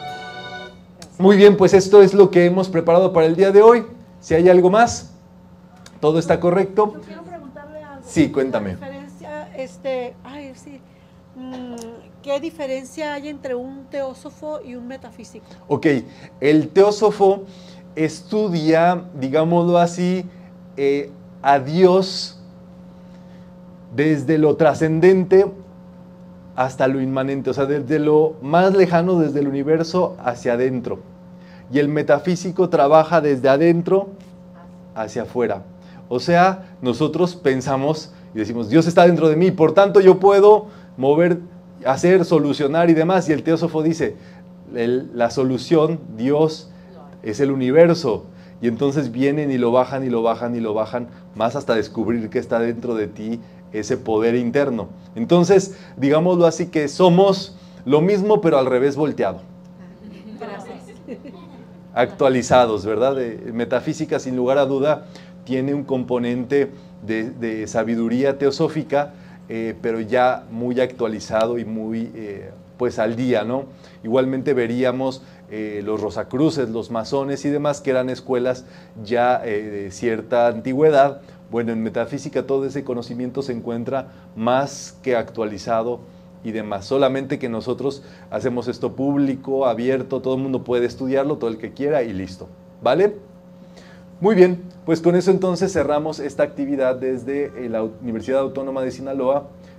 Muy bien, pues esto es lo que hemos preparado para el día de hoy. Si hay algo más, ¿todo está correcto? Yo quiero preguntarle algo. Sí, cuéntame. La diferencia, este, ay, sí, mm, ¿qué diferencia hay entre un teósofo y un metafísico? Ok, el teósofo estudia, digámoslo así, eh, a Dios desde lo trascendente hasta lo inmanente, o sea, desde lo más lejano, desde el universo hacia adentro. Y el metafísico trabaja desde adentro hacia afuera. O sea, nosotros pensamos y decimos, Dios está dentro de mí, por tanto yo puedo mover, hacer, solucionar y demás. Y el teósofo dice, el, la solución, Dios es el universo. Y entonces vienen y lo bajan y lo bajan y lo bajan, más hasta descubrir que está dentro de ti ese poder interno. Entonces, digámoslo así, que somos lo mismo, pero al revés volteado. Gracias. Actualizados, ¿verdad? De, metafísica, sin lugar a duda, tiene un componente de, de sabiduría teosófica, eh, pero ya muy actualizado y muy eh, pues al día, ¿no? Igualmente veríamos eh, los Rosacruces, los masones y demás, que eran escuelas ya eh, de cierta antigüedad. Bueno, en metafísica todo ese conocimiento se encuentra más que actualizado y demás. Solamente que nosotros hacemos esto público, abierto, todo el mundo puede estudiarlo, todo el que quiera y listo. ¿Vale? Muy bien, pues con eso entonces cerramos esta actividad desde la Universidad Autónoma de Sinaloa.